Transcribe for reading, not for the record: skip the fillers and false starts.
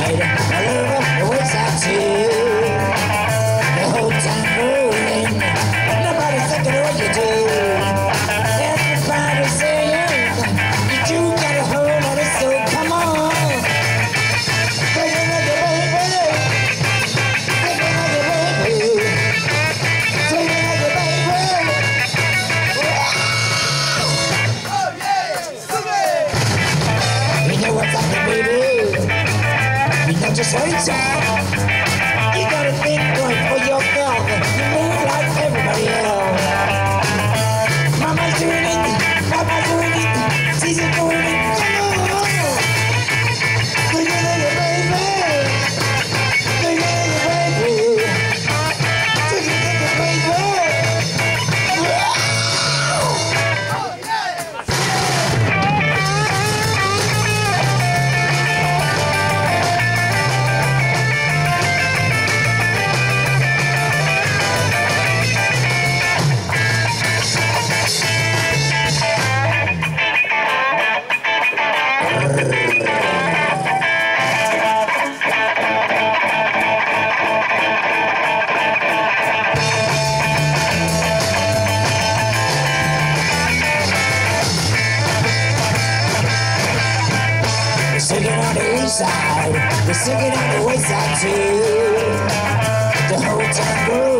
side, I love the west side too. The whole time rolling, nobody's thinking of what you do. Everybody's saying you do got a hold on it, so come on. Take it like a baby. Take it like a baby. Take it like a baby. Oh yeah, you know what's happening, baby. You know just what it's all. You got a thing going for yourself. You move like everybody else. Mama's doing it, Papa's doing it, she's doing it. Come on, take it like a baby. Take it like a baby. Take it like a baby. Oh We're singing on the east side, we're singing on the west side too. The whole time